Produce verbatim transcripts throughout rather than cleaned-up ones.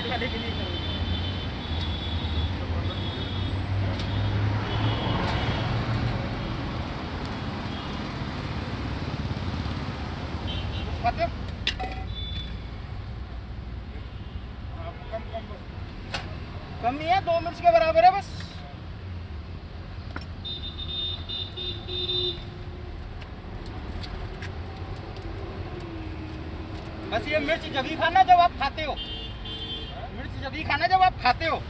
वाले के लिए खाते हो? कम कम कम नहीं है, दो मिर्च के बराबर है बस। बस ये मिर्च जब ही खाना जब आप खाते हो, मिर्च जब ही खाना जब आप खाते हो।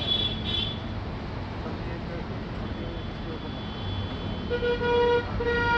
Thank you.